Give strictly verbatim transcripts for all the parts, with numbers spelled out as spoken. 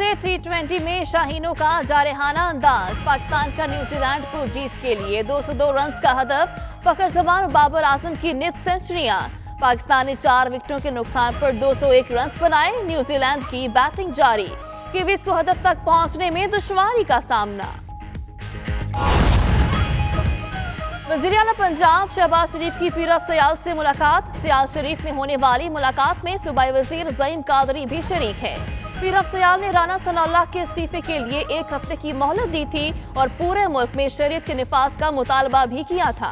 Cricket T twenty में शाहीनों का जारहाना अंदाज। पाकिस्तान का न्यूजीलैंड को जीत के लिए दो सौ दो रन का हदफ। फखर जमान और बाबर आजम की नित सेंचुरियां। पाकिस्तान ने चार विकेटों के नुकसान पर दो सौ एक रन बनाए। न्यूजीलैंड की बैटिंग जारी। कीवीज को हदफ तक पहुंचने में दुश्वारी का सामना। वज़ीर आला पंजाब शहबाज शरीफ की पीर सयाल से मुलाकात। सयाल शरीफ में होने वाली मुलाकात में सूबाई वजीर ज़ईम कादरी भी शरीक है। पीर सयाल ने राना सनाउल्लाह के इस्तीफे के लिए एक हफ्ते की मोहलत दी थी और पूरे मुल्क में शरीयत के निफाज का मुतालबा भी किया था।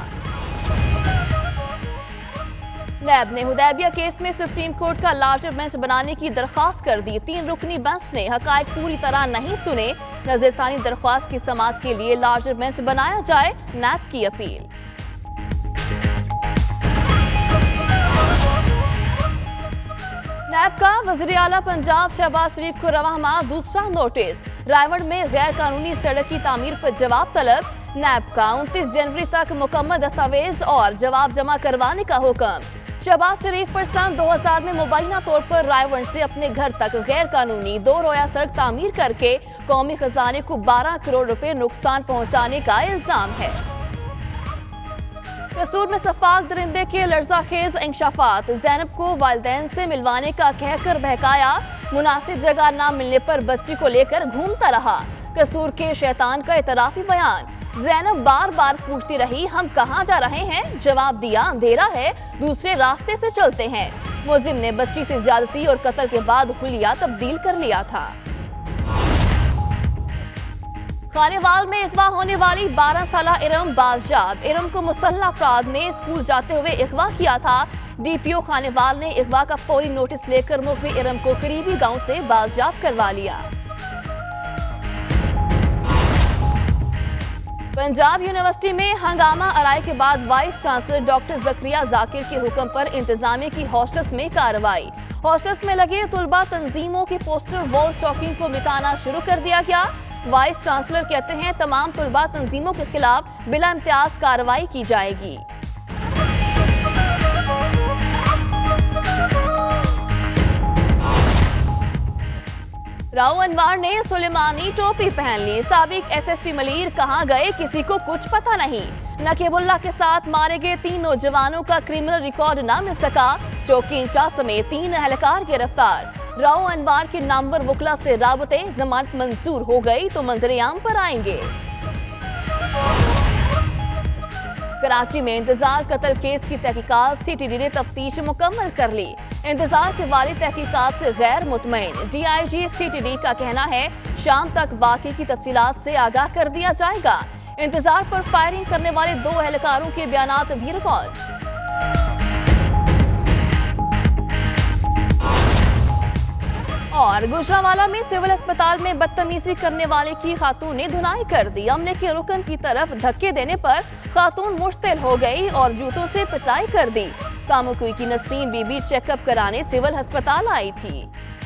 नैब ने हुदैबिया केस में सुप्रीम कोर्ट का लार्जर बेंच बनाने की दरख्वास्त कर दी। तीन रुकनी बेंच ने हकायक पूरी तरह नहीं सुने। नजरसानी दरख्वास्त की समाअत के लिए लार्जर बेंच बनाया जाए, नैब की अपील। नैब का वज़ीर आला पंजाब शहबाज शरीफ को रवां माह दूसरा नोटिस। रायवड़ में गैर कानूनी सड़क की तामीर पर जवाब तलब। नैब का उनतीस जनवरी तक मुकम्मल दस्तावेज और जवाब जमा करवाने का हुक्म। शहबाज शरीफ पर सन दो हज़ार में मुबैना तौर पर रायवड़ से अपने घर तक गैर कानूनी दो रोया सड़क तामीर करके कौमी खजाने को बारह करोड़ रुपए नुकसान पहुंचाने का इल्जाम है। कसूर में सफाक दरिंदे के लर्जाखेज इंकशाफात। ज़ैनब को वालिदैन से मिलवाने का कहकर बहकाया। मुनासिब जगह न मिलने पर बच्ची को लेकर घूमता रहा। कसूर के शैतान का इतराफी बयान। ज़ैनब बार बार पूछती रही, हम कहाँ जा रहे हैं? जवाब दिया, अंधेरा है, दूसरे रास्ते से चलते हैं। मुलजिम ने बच्ची से ज्यादती और कत्ल के बाद हुलिया तब्दील कर लिया था। खानेवाल में अगवा होने वाली बारह साल इरम बाजियाब। इरम को मुसल्लह अफराद ने स्कूल जाते हुए अगवा किया था। डीपीओ खानेवाल ने अगवा का फौरी नोटिस लेकर मुखबी इरम को करीबी गांव से बाजियाब करवा लिया। पंजाब यूनिवर्सिटी में हंगामा आराई के बाद vice chancellor doctor Zakaria Zakir के हुक्म पर इंतजामिया की हॉस्टल्स में कार्रवाई। हॉस्टल्स में लगे तुलबा तंजीमों के पोस्टर वॉल शॉकिंग को मिटाना शुरू कर दिया गया। वाइस चांसलर कहते हैं तमाम तुलबा तंजीमों के खिलाफ बिला इम्तियाज कार्रवाई की जाएगी। राव अनवार ने सुलेमानी टोपी पहन ली। साबिक एसएसपी मलीर कहां गए, किसी को कुछ पता नहीं। नकीबुल्लाह के साथ मारे गए तीन नौजवानों का क्रिमिनल रिकॉर्ड न मिल सका। चौकी इंचार्ज समेत तीन एहलकार गिरफ्तार। राव अनवार के नामवर वकला से राबते। जमानत मंजूर हो गई तो मंजर-ए-आम पर आएंगे। कराची में इंतजार कत्ल केस की तहकीकात सीटीडी ने तफ्तीश मुकम्मल कर ली। इंतजार के वाली तहकीकात से गैर मुतमईन। डीआईजी सीटीडी का कहना है शाम तक वाकई की तफसीलात से आगाह कर दिया जाएगा। इंतजार पर फायरिंग करने वाले दो एहलकारों के बयानात भी रिकॉर्ड। और गुजरांवाला में सिविल अस्पताल में बदतमीजी करने वाले की खातून ने धुनाई कर दी। अमले के रुकन की तरफ धक्के देने पर खातून मुश्तिल हो गई और जूतों से पिटाई कर दी। कामुकुई की नसरीन बीबी चेकअप कराने सिविल अस्पताल आई थी।